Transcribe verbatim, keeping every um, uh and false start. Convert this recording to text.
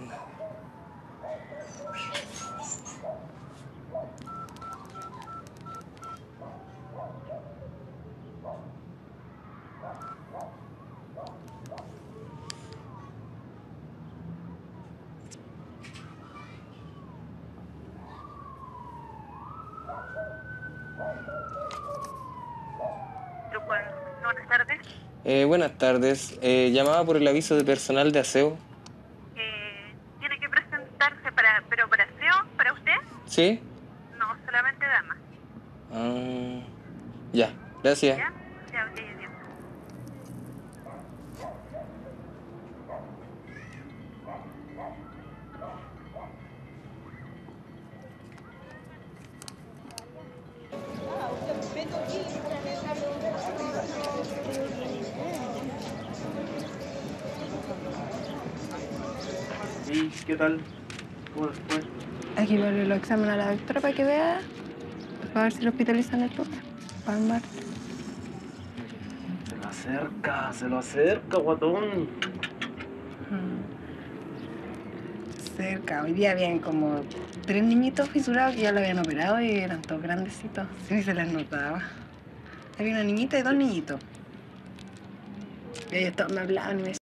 Buenas tardes. Eh, buenas tardes. Eh, llamaba por el aviso de personal de aseo. Eh, ¿Tiene que presentarse para, pero para aseo, para usted? ¿Sí? No, solamente dama. Ah, ya, gracias. ¿Ya? Ya, ok, adiós. ¿Y qué tal? ¿Cómo les fue? Aquí vale los exámenes a la doctora para que vea, para ver si lo hospitalizan el lunes, para el martes. Se lo acerca, se lo acerca, guatón. Cerca, hoy día habían como tres niñitos fisurados que ya lo habían operado y eran todos grandecitos. Sí, se les notaba. Había una niñita y dos niñitos. Y ellos todos me hablaban y me decían,